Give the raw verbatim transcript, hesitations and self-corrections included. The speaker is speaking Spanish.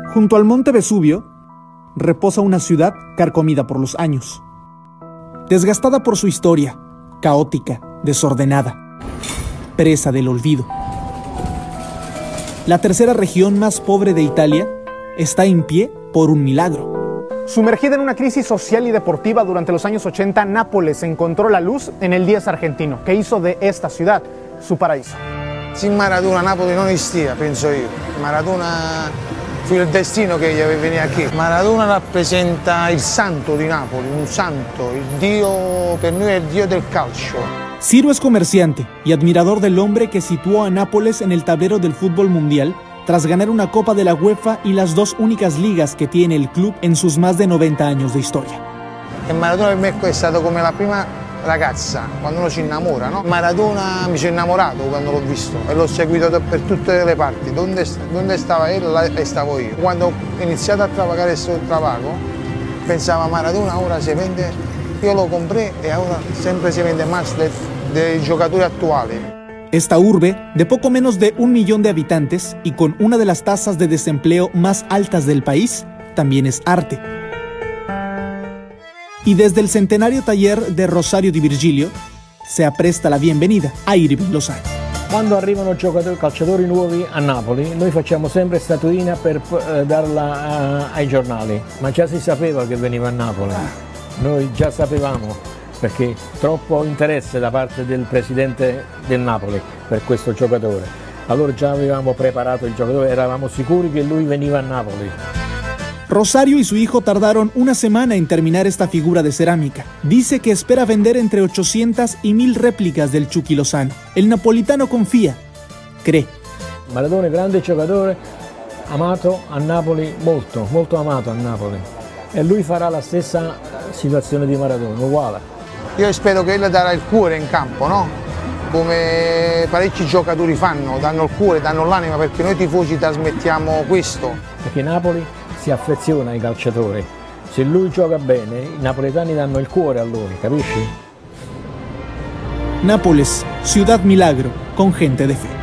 Junto al monte Vesubio reposa una ciudad carcomida por los años, desgastada por su historia, caótica, desordenada, presa del olvido. La tercera región más pobre de Italia está en pie por un milagro. Sumergida en una crisis social y deportiva durante los años ochenta, Nápoles encontró la luz en el diez argentino, que hizo de esta ciudad su paraíso. Sin Maradona Napoli non esistía, penso io. Maradona fu il destino che gli aveva venuto aquí. Maradona rappresenta il santo di Napoli, un santo, il Dio, per noi è il Dio del calcio. Ciro es comerciante y admirador del hombre que situó a Nápoles en el tablero del fútbol mundial tras ganar una Copa de la UEFA y las dos únicas ligas que tiene el club en sus más de noventa años de historia. E Maradona per me è stato come la prima ragazza, quando uno si innamora, no? Maradona mi sono innamorato quando l'ho visto e l'ho seguito per tutte le parti. Donde, donde stava lui, là stavo io. Quando ho iniziato a trabajare questo trabajo, pensavo Maradona ora si vende, io lo compré e ora sempre si vende más de, de giocatori attuali. Esta urbe, de poco menos de un millón de habitantes y con una de las tasas de desempleo más altas del país, también es arte. Y desde el centenario taller de Rosario Di Virgilio se apresta la bienvenida a Irving Lozano. Quando arrivano giocatori, calciatori nuovi a Napoli, noi facciamo sempre statuina per eh, darla a, ai giornali, ma già si sapeva che veniva a Napoli, noi già sapevamo, perché troppo interesse da parte del presidente del Napoli per questo giocatore. Allora già avevamo preparato il giocatore, eravamo sicuri che lui veniva a Napoli. Rosario y su hijo tardaron una semana en terminar esta figura de cerámica. Dice que espera vender entre ochocientas y mil réplicas del Chucky Lozano. El napolitano confía, cree. Maradona è grande giocatore, amato a Napoli molto, molto amato a Napoli. E lui farà la stessa situazione di Maradona, uguale. Io spero che lui darà il cuore in campo, no? Come parecchi giocatori fanno, danno il cuore, danno l'anima, perché noi tifosi trasmettiamo questo. Perché Napoli si affeziona ai calciatori, se lui gioca bene i napoletani danno il cuore a lui, capisci? Nápoles, ciudad milagro, con gente de fe.